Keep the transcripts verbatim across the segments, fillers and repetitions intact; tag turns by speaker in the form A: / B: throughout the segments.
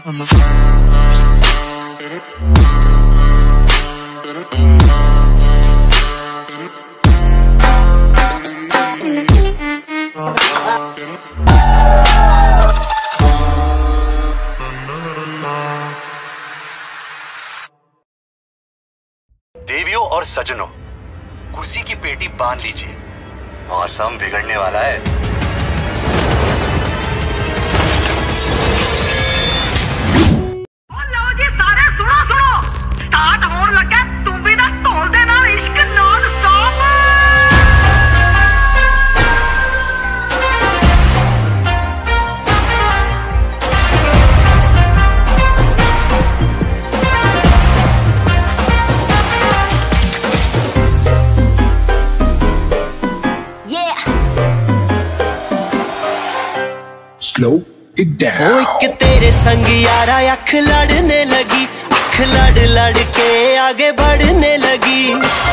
A: देवियों और सजनों, कुर्सी की पेटी बांध लीजिए, मौसम बिगड़ने वाला है।
B: लो जी सारे सुनो सुनो, स्टार्ट होने लगा तुम भी ना ढोल दे नाल इश्क non stop.
C: Slow it down.
D: ओ एक तेरे संग यारा अख लड़ने लगी, अख लड़ लड़ के आगे बढ़ने लगी।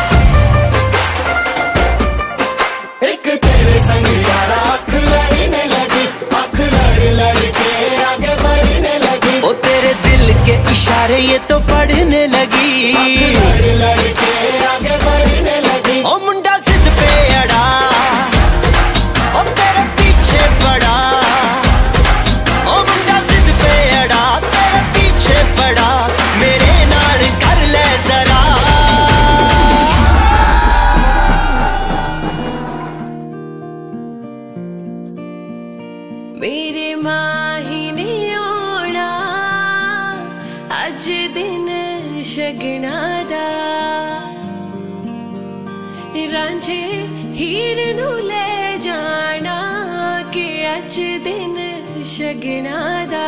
E: एक तेरे संग यारा अख लड़ने लगी, अख लड़ लड़ के आगे बढ़ने लगी।
D: ओ तेरे दिल के इशारे ये तो पढ़ने लगी,
E: अख लड़ लड़ के आगे बढ़ने लगी।
D: ओ मुंडा जिद पे अड़ा, ओ तेरे पीछे पड़ा। मेरे नाल कर ले जरा।
F: मेरे माही ने आना अज दिन शगना दा, रांझे हीर नू ले जाना कि अज दिन शगना दा।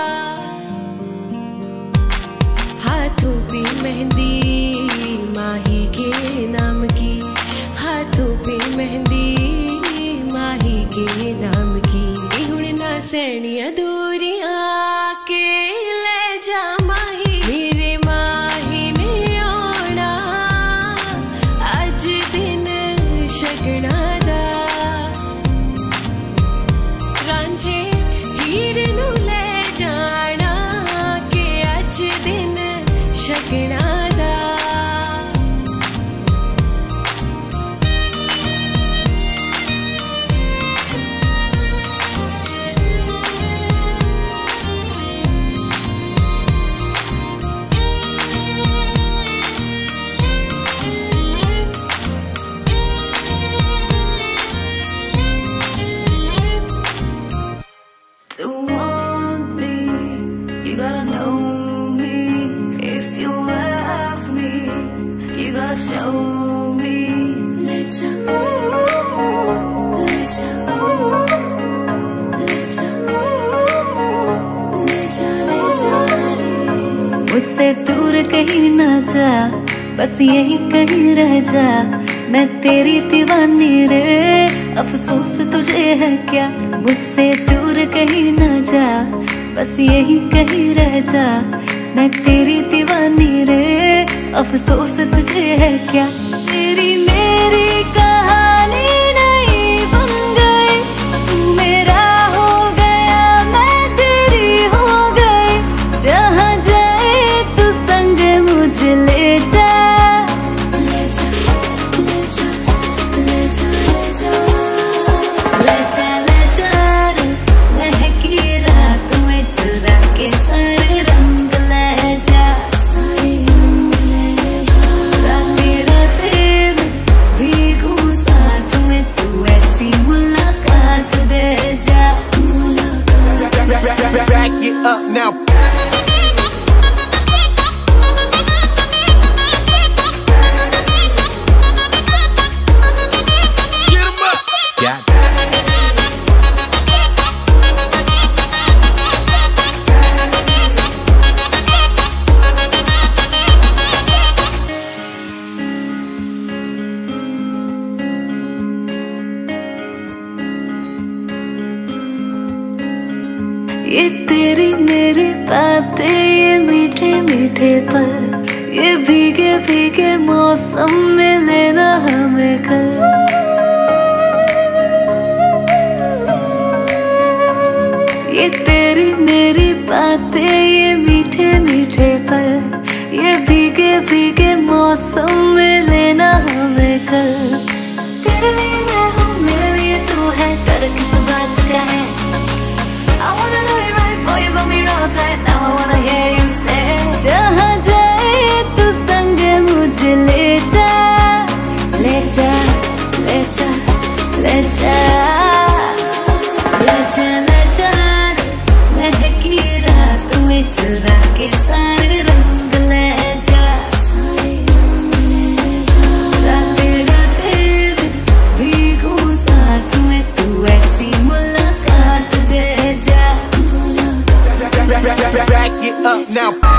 F: हाथों पे मेहंदी माही के नाम की, हाथों पे मेहंदी माही के नाम की। हुण ना सैनिया दूरियां के ले जा माही। मेरे माही ने आना अज दिन शगना दा, रांझे हीर नू ले जाना के अज दिन शगना दा। To want me, you gotta know me. If you love me, you gotta show me. Let ya, let ya, let ya, let ya, let ya.
G: मुझसे दूर कहीं ना जा, बस यही कहीं रह जा। मैं तेरी दीवानी रे, अफसोस तुझे है क्या। मुझसे दूर कहीं ना जा, बस यही कहीं रह जा। मैं तेरी दीवानी रे, अफसोस तुझे है क्या। तेरी मेरी कहानी नहीं बन गई, तू मेरा हो गया मैं तेरी हो गई। जहाँ जाए तू संग मुझे ले जा।
C: Back it up now. Get 'em up. Got
G: ये तेरी मेरी बातें, ये मीठे मीठे पल, ये भीगे भीगे मौसम में लेना हमें कल। ये तेरी मेरी बातें, ये तेरे लिए मैं हूँ, मेरे लिए तू है, डर किस बात का है? I wanna know you right, boy, you got me wrong tight. Now I wanna hear you say, जहाँ जाए तू संग मुझे ले जा, ले जा, ले जा, ले जा, ले जा, ले जा, महकी रात में चुरा के सारे रंग ले जा, राते राते भीगू साथ में तू ऐसी मुलाकात दे जा.
C: Back it up now.